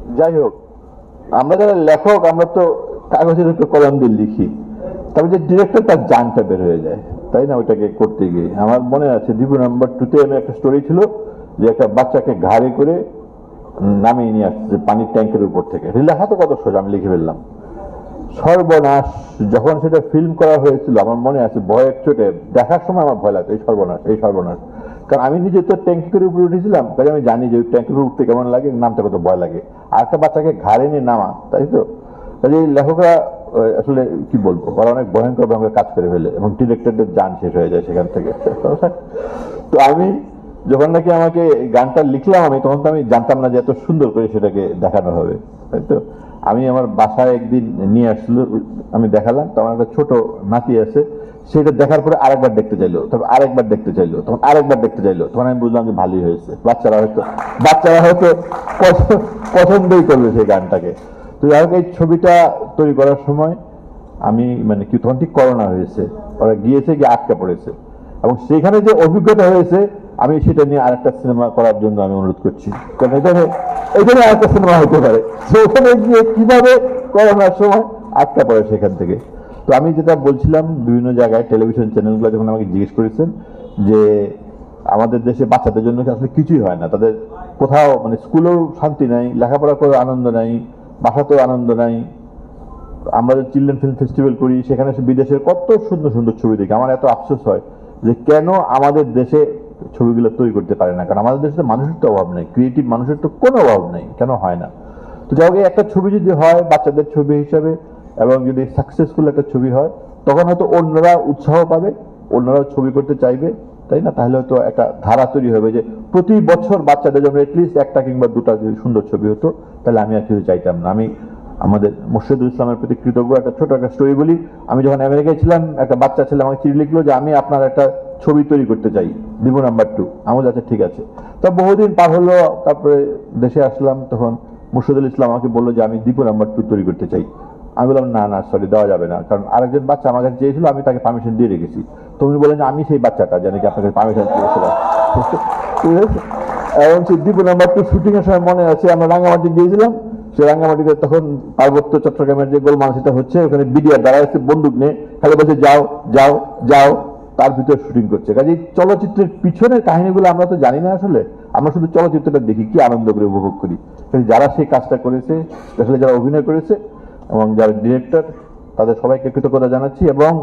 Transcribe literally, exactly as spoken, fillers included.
যাই হোক, আমরা যারা লেখক আমরা তো কাগজের উপর কলম দিয়ে লিখি, তবে যে ডিরেক্টর তার জানটা বের হয়ে যায়, তাই না? ওইটাকে করতে গিয়ে আমার মনে আছে দিবু নাম্বার টুতে একটা স্টোরি ছিল যে একটা বাচ্চাকে ঘাড়ে করে নামিয়ে নিয়ে আসছে পানির ট্যাঙ্কের উপর থেকে। লেখা তো কত সোজা, আমি লিখে ফেললাম। সর্বনাশ! যখন সেটা ফিল্ম করা হয়েছিল আমার মনে আছে ভয়ের চোটে দেখার সময় আমার ভয় লাগতো, এই সর্বনাশ এই সর্বনাশ। কারণ আমি নিজে তো ট্যাঙ্কের উপরে উঠেছিলাম, তাই আমি জানি যে ওই ট্যাঙ্কের উপর উঠতে কেমন লাগে, নামতে কত ভয় লাগে। আর একটা বাচ্চাকে ঘাড়ে নিয়ে নামা, তাই তো? কাজে লেখকরা আসলে কি বলবো, ওরা অনেক ভয়ঙ্কর ভাবে কাজ করে ফেলে এবং ডিরেক্টরদের যান শেষ হয়ে যায় সেখান থেকে। তো আমি যখন নাকি আমাকে গানটা লিখলাম আমি, তখন তো আমি জানতাম না যে এত সুন্দর করে সেটাকে দেখানো হবে, তাই তো? আমি আমার বাসায় একদিন নিয়ে আসলো, আমি দেখালাম, তো আমার একটা ছোট নাতি আছে, সেটা দেখার পরে আরেকবার দেখতে চাইলো, তারপর আরেকবার দেখতে চাইলো, তখন আরেকবার দেখতে চাইলো, তখন আমি বুঝলাম যে ভালোই হয়েছে। বাচ্চারা হয়তো বাচ্চারা হয়তো পছন্দই করবে সেই গানটাকে। তো যাই হোক, এই ছবিটা তৈরি করার সময় আমি মানে কি, তখন ঠিক করোনা হয়েছে, ওরা গিয়েছে গিয়ে আটকা পড়েছে, এবং সেখানে যে অভিজ্ঞতা হয়েছে আমি সেটা নিয়ে আরেকটা সিনেমা করার জন্য আমি অনুরোধ করছি, কারণ এখানে এখানে আরেকটা সিনেমা হতে পারে। সেখানে গিয়ে কিভাবে করোনার সময় আটকা পড়ে সেখান থেকে। তো আমি যেটা বলছিলাম, বিভিন্ন জায়গায় টেলিভিশন চ্যানেলগুলো যখন আমাকে জিজ্ঞেস করেছেন যে আমাদের দেশে বাচ্চাদের জন্য আসলে কিছুই হয় না, তাদের কোথাও মানে স্কুলেও শান্তি নাই, লেখাপড়া করেও আনন্দ নাই, বাসাতেও আনন্দ নাই। আমরা যে চিলড্রেন ফিল্ম ফেস্টিভ্যাল করি, সেখানে বিদেশের কত সুন্দর সুন্দর ছবি দেখি। আমার এত আফসোস হয় যে কেন আমাদের দেশে ছবিগুলো তৈরি করতে পারে না, কারণ আমাদের দেশে মানুষের তো অভাব নেই, ক্রিয়েটিভ মানুষের তো কোনো অভাব নেই, কেন হয় না? তো যাই হোক, একটা ছবি যদি হয় বাচ্চাদের ছবি হিসাবে এবং যদি সাকসেসফুল একটা ছবি হয়, তখন হয়তো অন্যরা উৎসাহ পাবে, অন্যরাও ছবি করতে চাইবে, তাই না? তাহলে হয়তো একটা ধারা তৈরি হবে যে প্রতি বছর বাচ্চাদের জন্য এটলিস্ট একটা কিংবা দুটা যদি সুন্দর ছবি হতো, তাহলে আমি আর কিছু চাইতাম না। আমি আমাদের মোর্শেদুল ইসলামের প্রতি কৃতজ্ঞ। একটা ছোট একটা স্টোরি বলি। আমি যখন আমেরিকায় ছিলাম, একটা বাচ্চা ছেলে আমাকে চিঠি লিখলো যে আমি আপনার একটা ছবি তৈরি করতে চাই, দিবু নাম্বার টু। আমার কাছে ঠিক আছে। তা বহুদিন পার হলো, তারপরে দেশে আসলাম, তখন মোর্শেদুল ইসলাম আমাকে বললো যে আমি দিবু নাম্বার টু তৈরি করতে চাই। আমি বললাম না না সরি, দেওয়া যাবে না, কারণ আরেকজন বাচ্চা আমার কাছে চেয়েছিল, আমি তাকে পারমিশন দিয়ে রেখেছি। তো উনি বলেন যে আমি সেই বাচ্চাটা জানি কি আপনাকে পারমিশন দিয়েছিলাম। ঠিক আছে। এবং সেই দিবু নাম্বার টু শুটিং এর সময় মনে আছে আমরা রাঙ্গামাটি গিয়েছিলাম। সে রাঙ্গামাটিতে তখন পার্বত্য চট্টগ্রামের যে গোলমাল সেটা হচ্ছে, ওখানে বিডিআর দাঁড়ায় বন্দুক নিয়ে খালি বলছে যাও যাও যাও, তার ভিতরে শুটিং করছে। কাজে চলচ্চিত্রের পিছনের কাহিনীগুলো আমরা তো জানি না আসলে, আমরা শুধু চলচ্চিত্রটা দেখি, কি আনন্দ করে উপভোগ করি। যারা সেই কাজটা করেছে, আসলে যারা অভিনয় করেছে এবং যারা ডিরেক্টর, তাদের সবাইকে কৃতজ্ঞতা জানাচ্ছি। এবং